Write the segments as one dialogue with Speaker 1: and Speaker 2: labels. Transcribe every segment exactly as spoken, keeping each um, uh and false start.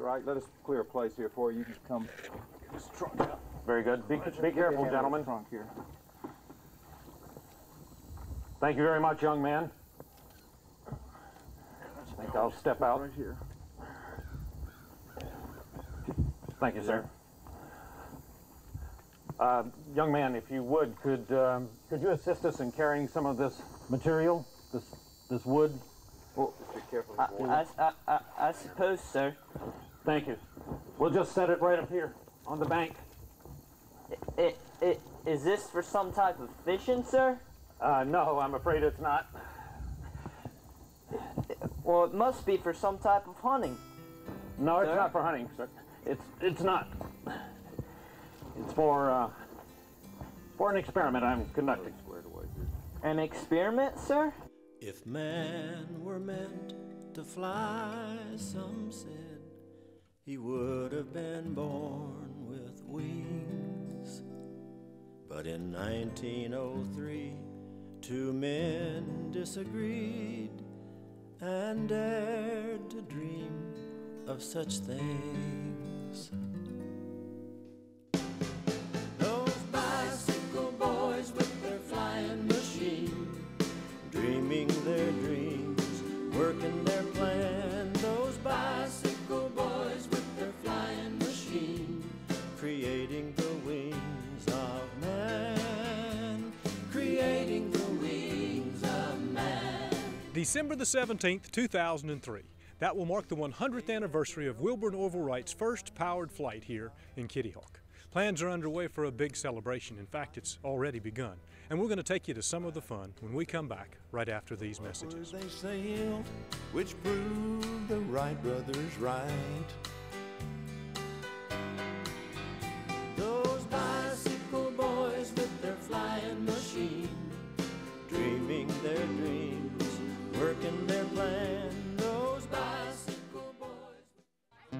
Speaker 1: Wright. Let us clear a place here for you. You just come this trunk out.
Speaker 2: Very good. Be, be careful, gentlemen.
Speaker 1: Trunk here.
Speaker 2: Thank you very much, young man. I think I'll step out.
Speaker 1: Right here.
Speaker 2: Thank you, sir. Uh, young man, if you would, could um, could you assist us in carrying some of this material, this this wood?
Speaker 1: Well, be careful.
Speaker 3: I, I, I, I suppose, sir.
Speaker 2: Thank you. We'll just set it right up here on the bank.
Speaker 3: It, it, is this for some type of fishing, sir?
Speaker 2: Uh, no, I'm afraid it's not.
Speaker 3: Well, it must be for some type of hunting.
Speaker 2: No, it's
Speaker 3: sir?
Speaker 2: not for hunting, sir. It's it's not. It's for uh, for an experiment I'm conducting.
Speaker 3: An experiment, sir?
Speaker 4: If man were meant to fly, some said he would have been born with wings. But in nineteen oh three, two men disagreed and dared to dream of such things. Those bicycle boys with their flying machine, dreaming their dreams, working their plan. Those bicycle boys with their flying machine, creating the wings of man, creating the wings of man.
Speaker 5: December the seventeenth, two thousand three. That will mark the one hundredth anniversary of Wilbur and Orville Wright's first powered flight here in Kitty Hawk. Plans are underway for a big celebration. In fact, it's already begun. And we're going to take you to some of the fun when we come back right after these messages.
Speaker 4: They sailed, which proved the Wright brothers right. Those bicycle boys with their flying machine, dreaming their dreams, working their plan. Those bicycle boys.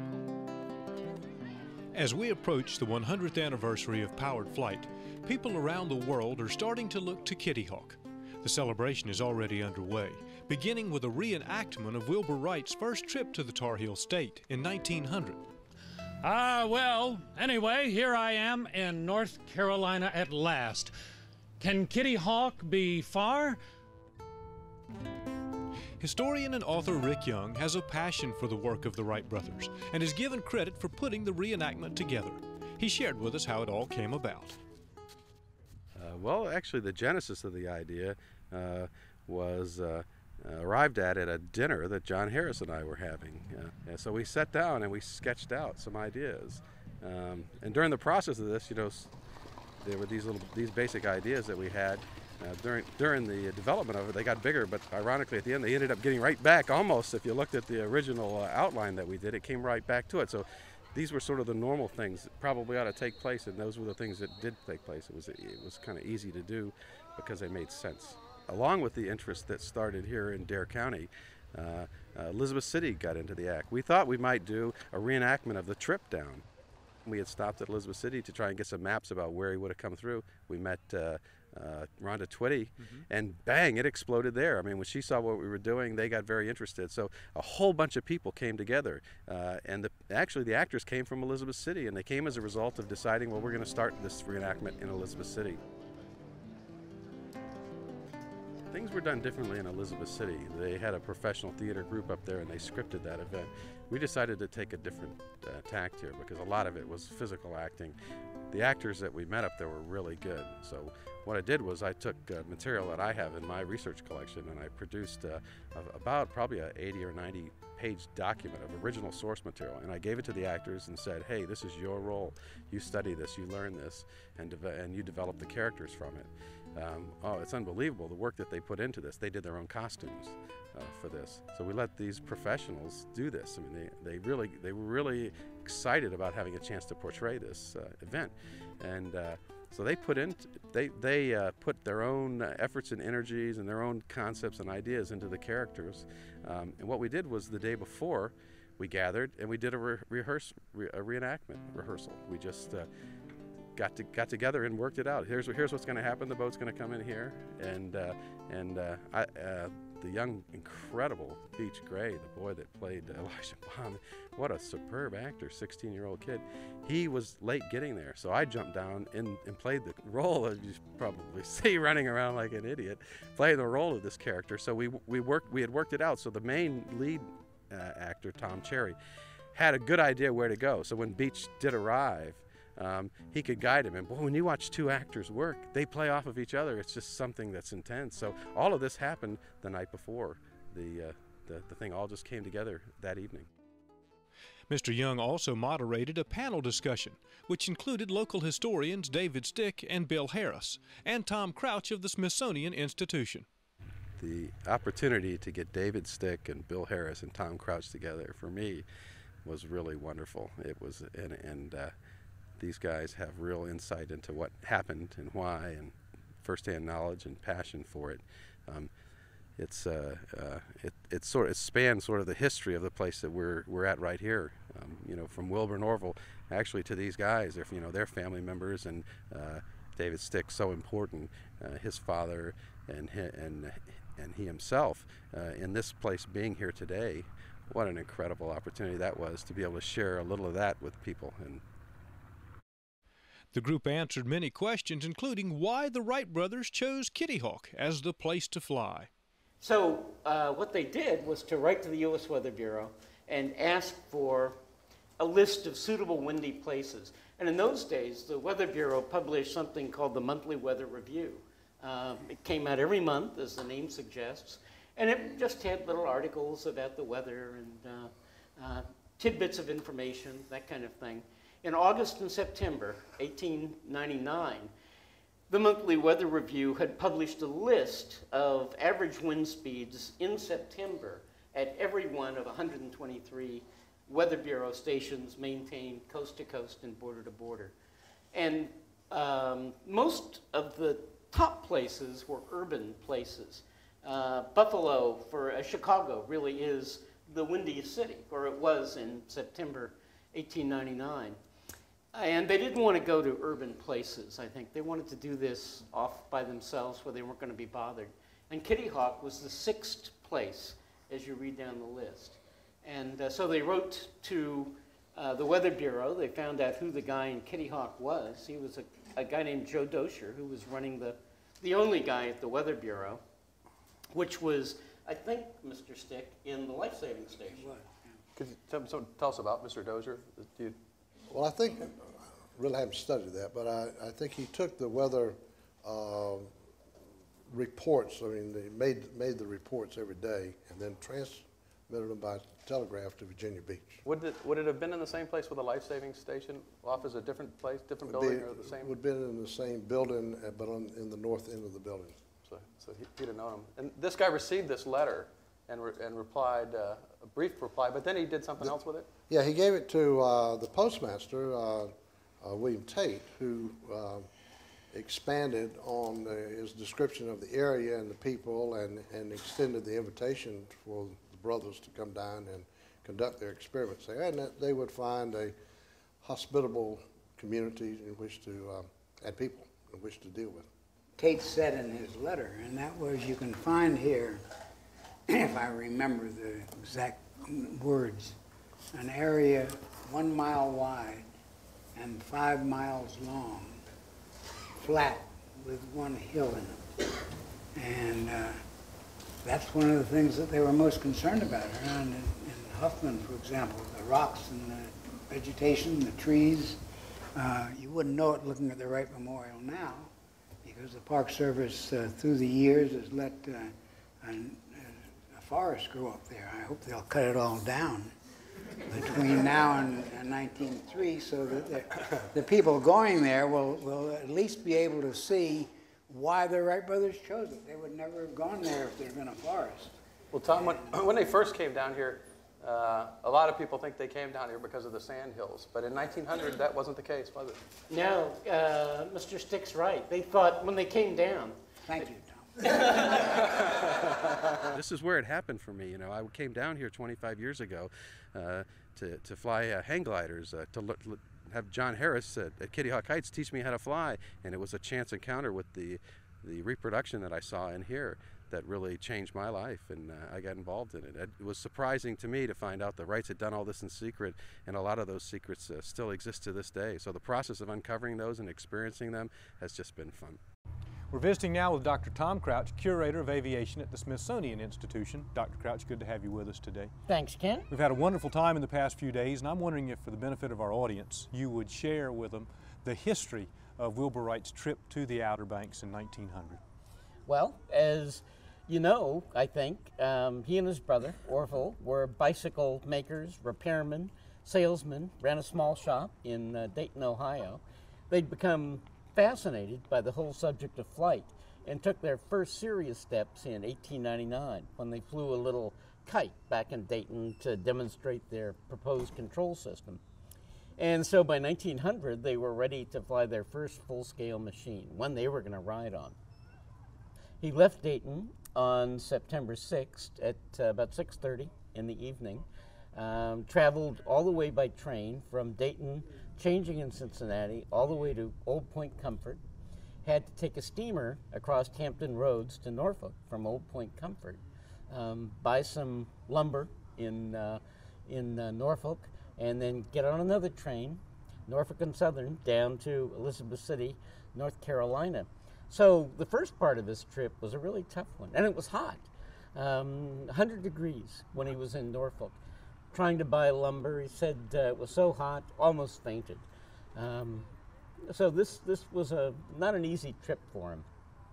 Speaker 5: As we approach the one hundredth anniversary of powered flight, people around the world are starting to look to Kitty Hawk. The celebration is already underway, beginning with a reenactment of Wilbur Wright's first trip to the Tar Heel State in nineteen hundred.
Speaker 6: Ah, uh, well, anyway, here I am in North Carolina at last. Can Kitty Hawk be far?
Speaker 5: Historian and author Rick Young has a passion for the work of the Wright brothers and is given credit for putting the reenactment together. He shared with us how it all came about.
Speaker 7: Uh, well, actually, the genesis of the idea uh, was uh, uh, arrived at at a dinner that John Harris and I were having. Uh, and so we sat down and we sketched out some ideas. Um, and during the process of this, you know, there were these little, these basic ideas that we had. Uh, during during the development of it, they got bigger, but ironically at the end they ended up getting right back almost. If you looked at the original uh, outline that we did, it came right back to it. So these were sort of the normal things that probably ought to take place, and those were the things that did take place. It was it was kind of easy to do because they made sense. Along with the interest that started here in Dare County, uh, uh, Elizabeth City got into the act. We thought we might do a reenactment of the trip down. We had stopped at Elizabeth City to try and get some maps about where he would have come through. We met uh, uh, Rhonda Twitty, mm-hmm. and bang, it exploded there. I mean, when she saw what we were doing, they got very interested. So a whole bunch of people came together, uh, and the, actually the actors came from Elizabeth City, and they came as a result of deciding, well, we're going to start this reenactment in Elizabeth City. Things were done differently in Elizabeth City. They had a professional theater group up there, and they scripted that event. We decided to take a different uh, tact here because a lot of it was physical acting. The actors that we met up there were really good. So what I did was I took uh, material that I have in my research collection, and I produced uh, about probably a eighty or ninety page document of original source material, and I gave it to the actors and said, hey, this is your role. You study this, you learn this, and, and you develop the characters from it. Um, oh, it's unbelievable the work that they put into this. They did their own costumes uh, for this. So we let these professionals do this. I mean, they, they really they were really excited about having a chance to portray this uh, event, and uh, so they put in they they uh, put their own uh, efforts and energies and their own concepts and ideas into the characters. Um, and what we did was the day before, we gathered and we did a re rehearse re a reenactment rehearsal. We just uh, got to got together and worked it out. Here's here's what's going to happen. The boat's going to come in here, and uh, and uh, I, uh, the young, incredible Beach Gray, the boy that played Elijah Baum, what a superb actor, sixteen-year-old kid. He was late getting there, so I jumped down and, and played the role, as you probably see, running around like an idiot, playing the role of this character. So we we worked, we had worked it out. So the main lead uh, actor, Tom Cherry, had a good idea where to go. So when Beach did arrive, Um, he could guide him. And boy, when you watch two actors work, they play off of each other. It's just something that's intense. So all of this happened the night before. The, uh, the, the thing all just came together that evening.
Speaker 5: Mister Young also moderated a panel discussion, which included local historians David Stick and Bill Harris, and Tom Crouch of the Smithsonian Institute.
Speaker 7: The opportunity to get David Stick and Bill Harris and Tom Crouch together, for me, was really wonderful. It was, and, and uh, these guys have real insight into what happened and why, and firsthand knowledge and passion for it. Um, it's uh, uh, it it sort of it spans sort of the history of the place that we're we're at right here. Um, you know, from Wilbur and Orville, actually, to these guys. They're, you know, they're family members, and uh, David Stick, so important. Uh, his father and he, and and he himself uh, in this place, being here today. What an incredible opportunity that was to be able to share a little of that with people. And
Speaker 5: the group answered many questions, including why the Wright brothers chose Kitty Hawk as the place to fly.
Speaker 8: So uh, what they did was to write to the U S Weather Bureau and ask for a list of suitable windy places. And in those days, the Weather Bureau published something called the Monthly Weather Review. Um, it came out every month, as the name suggests, and it just had little articles about the weather and uh, uh, tidbits of information, that kind of thing. In August and September eighteen ninety-nine, the Monthly Weather Review had published a list of average wind speeds in September at every one of one hundred twenty-three Weather Bureau stations maintained coast to coast and border to border. And um, most of the top places were urban places. Uh, Buffalo, for uh, Chicago, really is the windiest city, or it was in September eighteen ninety-nine. And they didn't want to go to urban places, I think. They wanted to do this off by themselves where they weren't going to be bothered. And Kitty Hawk was the sixth place as you read down the list. And uh, so they wrote to uh, the Weather Bureau. They found out who the guy in Kitty Hawk was. He was a, a guy named Joe Dosher, who was running the, the only guy at the Weather Bureau, which was, I think, Mister Stick, in the life-saving station.
Speaker 9: Could you tell, so tell us about Mister Dozier? Do you...
Speaker 10: Well, I think, I really haven't studied that, but I, I think he took the weather uh, reports, I mean, they made, made the reports every day and then transmitted them by telegraph to Virginia Beach.
Speaker 9: Would it, would it have been in the same place with the life-saving station? Off as a different place, different
Speaker 10: Would
Speaker 9: building,
Speaker 10: be,
Speaker 9: or the same?
Speaker 10: Would have been in the same building, uh, but on, in the north end of the building.
Speaker 9: So, so he, he'd have known him. And this guy received this letter and, re, and replied, uh, a brief reply, but then he did something the, else with it?
Speaker 10: Yeah, he gave it to uh, the postmaster, uh, uh, William Tate, who uh, expanded on uh, his description of the area and the people, and, and extended the invitation for the brothers to come down and conduct their experiments there, and that they would find a hospitable community in which to, um, and people in which to deal with.
Speaker 11: Tate said in his letter, and that was, you can find here, if I remember the exact words, an area one mile wide and five miles long, flat with one hill in it. And uh, that's one of the things that they were most concerned about around in, in Huffman, for example, the rocks and the vegetation, the trees. Uh, you wouldn't know it looking at the Wright Memorial now, because the Park Service, uh, through the years, has let uh, an, a forest grow up there. I hope they'll cut it all down between now and, and nineteen oh three, so that the, the people going there will, will at least be able to see why the Wright brothers chose it. They would never have gone there if there had been a forest.
Speaker 9: Well, Tom, when, when they first came down here, uh, a lot of people think they came down here because of the sand hills, but in nineteen hundred, that wasn't the case, was it?
Speaker 8: No, uh, Mister Stick's right. They thought when they came down.
Speaker 11: Thank you, Tom.
Speaker 7: This is where it happened for me. You know, I came down here twenty-five years ago uh, to, to fly uh, hang gliders, uh, to look, look, have John Harris at, at Kitty Hawk Heights teach me how to fly, and it was a chance encounter with the, the reproduction that I saw in here that really changed my life, and uh, I got involved in it. It was surprising to me to find out the Wrights had done all this in secret, and a lot of those secrets uh, still exist to this day. So the process of uncovering those and experiencing them has just been fun.
Speaker 5: We're visiting now with Doctor Tom Crouch, Curator of Aviation at the Smithsonian Institution. Doctor Crouch, good to have you with us today.
Speaker 8: Thanks, Ken.
Speaker 5: We've had a wonderful time in the past few days, and I'm wondering if, for the benefit of our audience, you would share with them the history of Wilbur Wright's trip to the Outer Banks in nineteen hundred.
Speaker 8: Well, as you know, I think, um, he and his brother, Orville, were bicycle makers, repairmen, salesmen, ran a small shop in uh, Dayton, Ohio. They'd become fascinated by the whole subject of flight and took their first serious steps in eighteen ninety-nine when they flew a little kite back in Dayton to demonstrate their proposed control system. And so by nineteen hundred, they were ready to fly their first full-scale machine, one they were going to ride on. He left Dayton on September sixth at uh, about six thirty in the evening, um, traveled all the way by train from Dayton, changing in Cincinnati, all the way to Old Point Comfort, had to take a steamer across Hampton Roads to Norfolk from Old Point Comfort, um, buy some lumber in, uh, in uh, Norfolk, and then get on another train, Norfolk and Southern, down to Elizabeth City, North Carolina. So the first part of his trip was a really tough one, and it was hot, um, one hundred degrees when he was in Norfolk. Trying to buy lumber, he said uh, it was so hot, almost fainted. Um, so this, this was a, not an easy trip for him.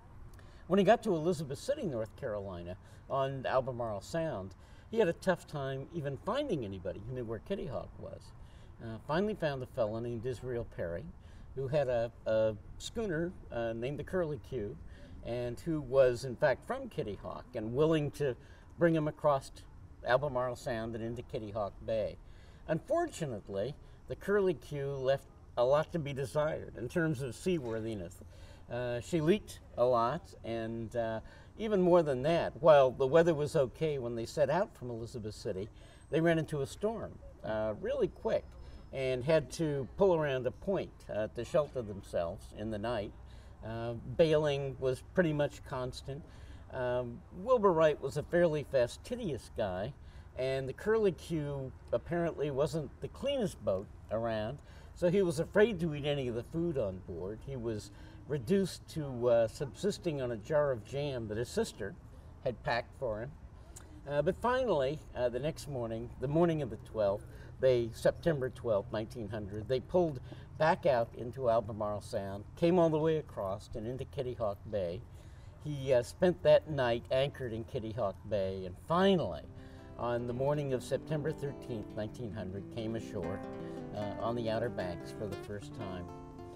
Speaker 8: When he got to Elizabeth City, North Carolina, on Albemarle Sound, he had a tough time even finding anybody who knew where Kitty Hawk was. Uh, finally found a fellow named Israel Perry, who had a, a schooner uh, named the Curly Q, and who was in fact from Kitty Hawk and willing to bring him across Albemarle Sound and into Kitty Hawk Bay. Unfortunately, the Curly Q left a lot to be desired in terms of seaworthiness. Uh, she leaked a lot, and uh, even more than that, while the weather was okay when they set out from Elizabeth City, they ran into a storm uh, really quick and had to pull around a point uh, to shelter themselves in the night. Uh, bailing was pretty much constant. Um, Wilbur Wright was a fairly fastidious guy, and the Curly Q apparently wasn't the cleanest boat around, so he was afraid to eat any of the food on board. He was reduced to uh, subsisting on a jar of jam that his sister had packed for him. Uh, but finally, uh, the next morning, the morning of the twelfth, they, September twelfth, nineteen hundred, they pulled back out into Albemarle Sound, came all the way across and into Kitty Hawk Bay. He uh, spent that night anchored in Kitty Hawk Bay, and finally, on the morning of September thirteenth, nineteen hundred, came ashore uh, on the Outer Banks for the first time.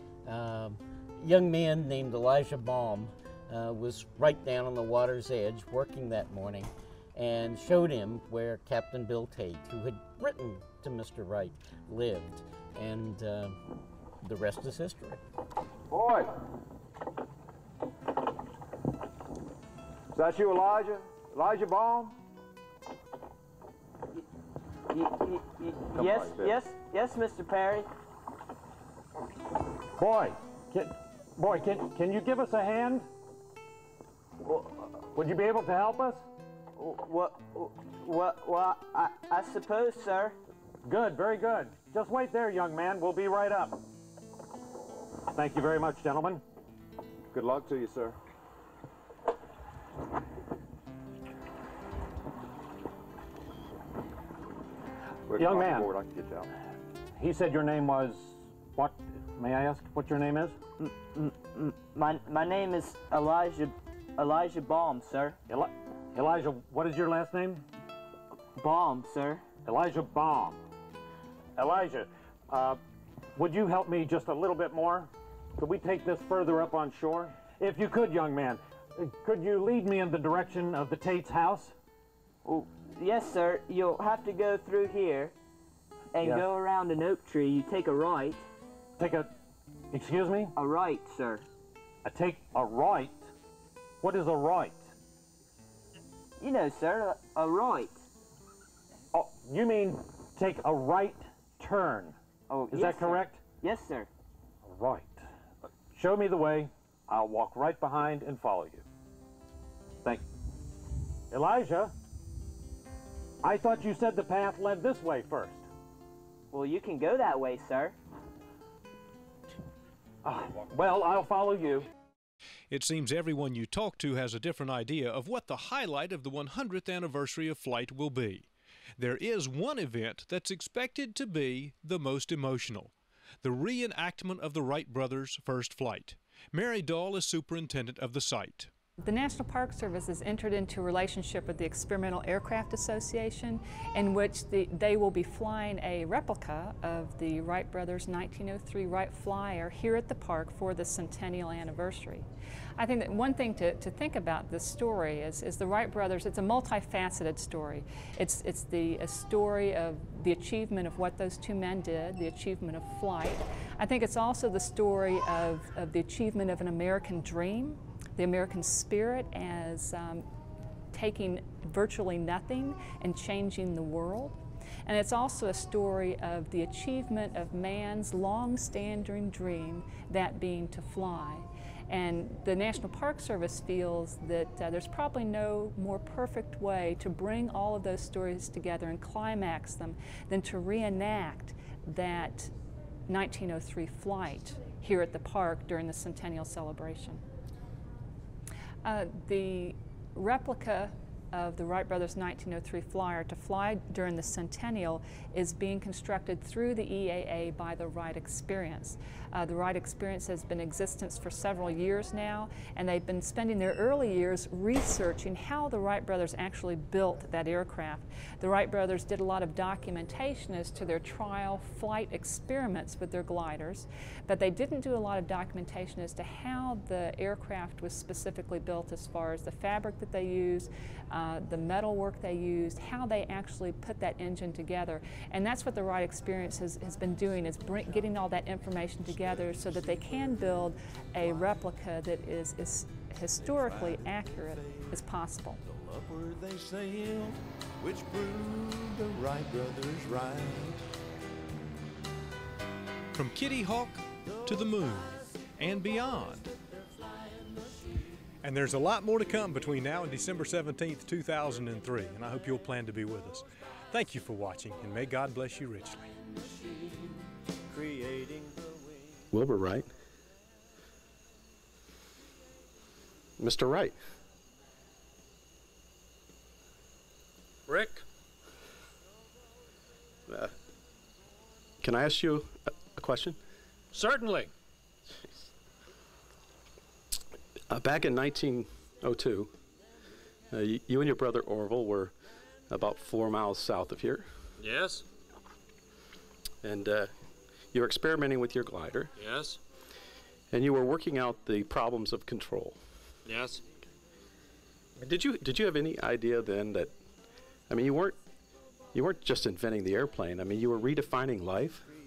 Speaker 8: Um, a young man named Elijah Baum uh, was right down on the water's edge working that morning and showed him where Captain Bill Tate, who had written to Mister Wright, lived, and uh, the rest is history.
Speaker 2: Boy! Is that you, Elijah? Elijah Baum?
Speaker 3: Y y y yes, yes, yes, Mister Perry.
Speaker 2: Boy, can, boy, can, can you give us a hand? Would you be able to help us?
Speaker 3: What, what, well, I, I suppose, sir.
Speaker 2: Good, very good. Just wait there, young man. We'll be right up. Thank you very much, gentlemen.
Speaker 1: Good luck to you, sir.
Speaker 2: Young man,
Speaker 1: board, I can get you out.
Speaker 2: He said your name was what? May I ask what your name is?
Speaker 3: M m m my my name is Elijah Elijah Baum, sir.
Speaker 2: Eli Elijah, what is your last name?
Speaker 3: Baum, sir.
Speaker 2: Elijah Baum. Elijah, uh, would you help me just a little bit more? Could we take this further up on shore? If you could, young man, could you lead me in the direction of the Tate's house?
Speaker 3: Oh, yes, sir. You'll have to go through here and
Speaker 2: Yes.
Speaker 3: go around an oak tree. You take a right.
Speaker 2: Take a, excuse me?
Speaker 3: A right, sir.
Speaker 2: I take a right? What is a right?
Speaker 3: You know, sir, a, a right.
Speaker 2: Oh, you mean take a right turn?
Speaker 3: Oh,
Speaker 2: Is
Speaker 3: yes,
Speaker 2: that correct?
Speaker 3: Sir. Yes, sir.
Speaker 2: Right. Show me the way. I'll walk right behind and follow you. Thank, Elijah, I thought you said the path led this way first.
Speaker 3: Well, you can go that way, sir.
Speaker 2: Uh, well, I'll follow you.
Speaker 5: It seems everyone you talk to has a different idea of what the highlight of the one hundredth anniversary of flight will be. There is one event that's expected to be the most emotional: the reenactment of the Wright brothers' first flight. Mary Dahl is superintendent of the site.
Speaker 12: The National Park Service has entered into a relationship with the Experimental Aircraft Association, in which the, they will be flying a replica of the Wright Brothers nineteen oh three Wright Flyer here at the park for the centennial anniversary. I think that one thing to, to think about this story is, is the Wright Brothers. It's a multifaceted story. It's, it's the a story of the achievement of what those two men did, the achievement of flight. I think it's also the story of, of the achievement of an American dream, the American spirit as um, taking virtually nothing and changing the world. And it's also a story of the achievement of man's long-standing dream, that being to fly. And the National Park Service feels that uh, there's probably no more perfect way to bring all of those stories together and climax them than to reenact that nineteen oh three flight here at the park during the centennial celebration. Uh, the replica of the Wright Brothers nineteen oh three Flyer to fly during the centennial is being constructed through the E A A by the Wright Experience. Uh, the Wright Experience has been in existence for several years now, and they've been spending their early years researching how the Wright brothers actually built that aircraft. The Wright brothers did a lot of documentation as to their trial flight experiments with their gliders, but they didn't do a lot of documentation as to how the aircraft was specifically built, as far as the fabric that they used, uh, the metal work they used, how they actually put that engine together. And that's what the Wright Experience has, has been doing, is bring, getting all that information together so that they can build a replica that is as historically accurate as possible.
Speaker 4: Upward they sailed, which proved the Wright brothers right.
Speaker 5: From Kitty Hawk to the moon and beyond. And there's a lot more to come between now and December seventeenth, two thousand three, and I hope you'll plan to be with us. Thank you for watching, and may God bless you richly.
Speaker 7: Wilbur Wright. Mister Wright.
Speaker 6: Rick?
Speaker 7: Uh, can I ask you a, a question?
Speaker 6: Certainly.
Speaker 7: Uh, back in nineteen oh two, uh, you, you and your brother Orville were about four miles south of here.
Speaker 6: Yes.
Speaker 7: And uh, you were experimenting with your glider.
Speaker 6: Yes.
Speaker 7: And you were working out the problems of control.
Speaker 6: Yes.
Speaker 7: Did you did you have any idea then that, I mean, you weren't you weren't just inventing the airplane. I mean, you were redefining life.